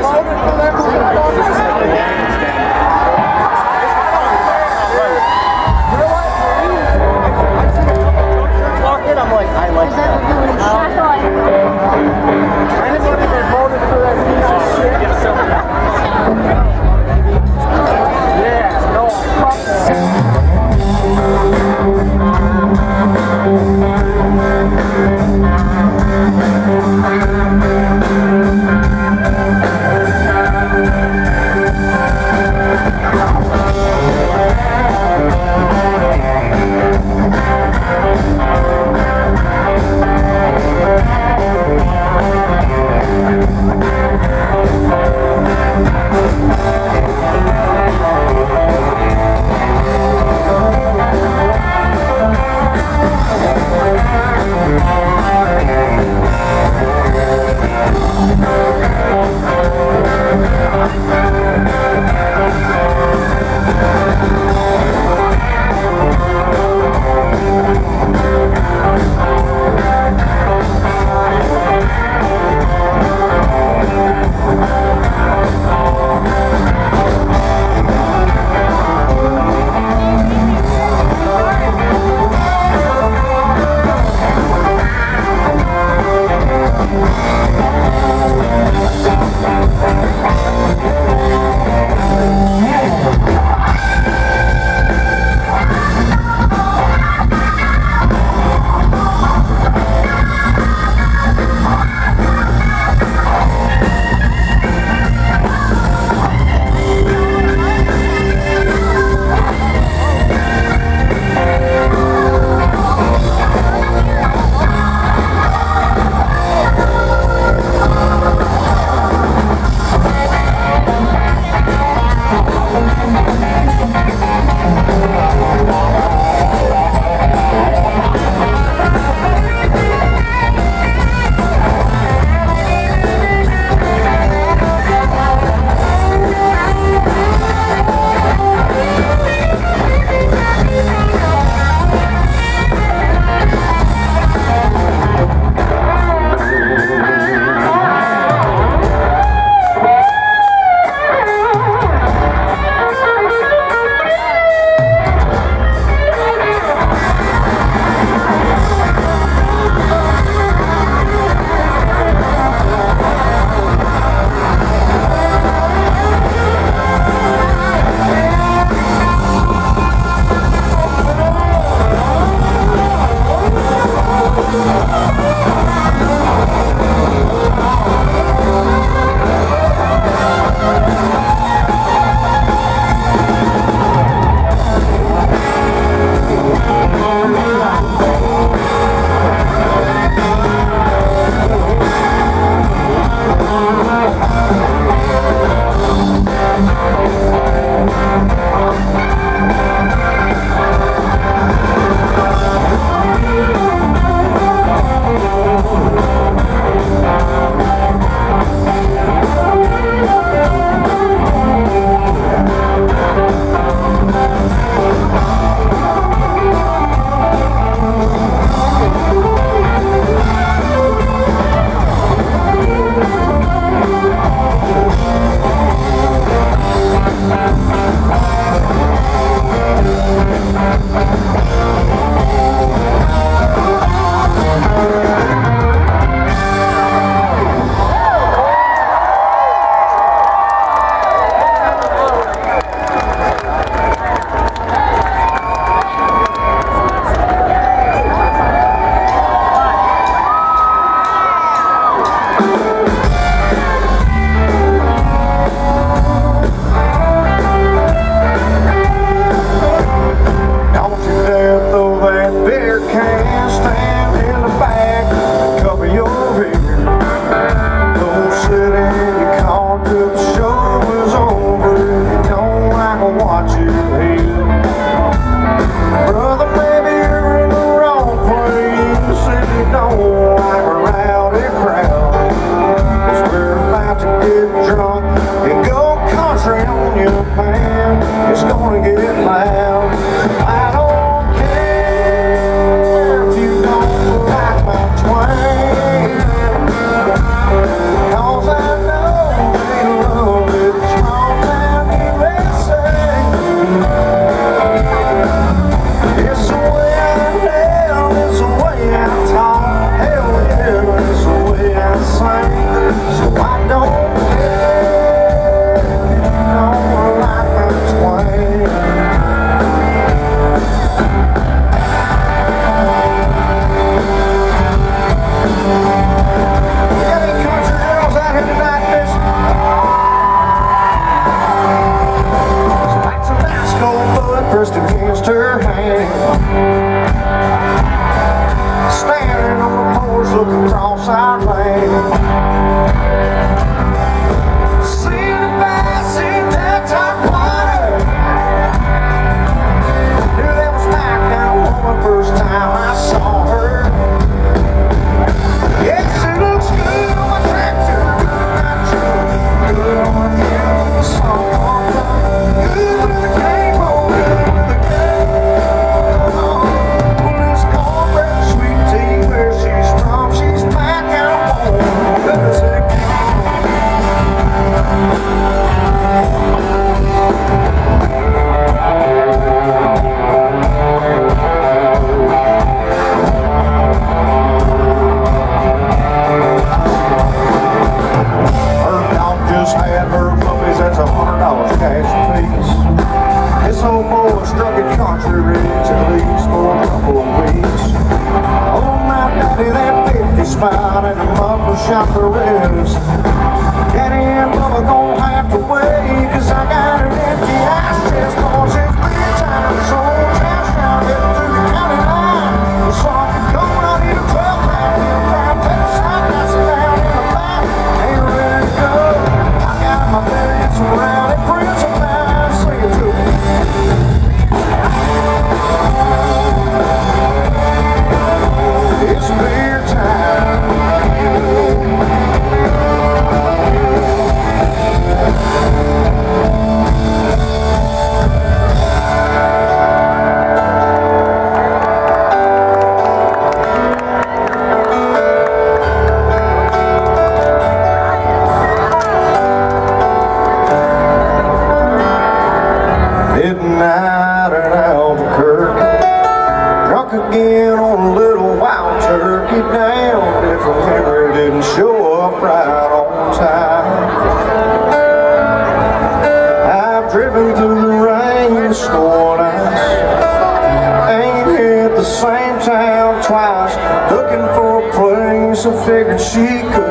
'Cause I know cause cash peace. This old boy struck at country ridge at least for a couple of weeks. Oh my daddy, that 50 spot and the muffler shop for ribs. Daddy and Bubba gon' have to wait, cause I got an empty ice chest, cause it's beer time. This old trash down heading through the county line. So I can go out in a 12-pack, and grab that side, that's down in the back. Ain't ready to go. I got my belly and some rowdy friends of mine. Sing it to me. It's beer time. Midnight at Albuquerque, drunk again on a little wild turkey down. If a Henry didn't show up right on time. I've driven through the rain, snow and ice. Ain't hit the same town twice, looking for a place I figured she could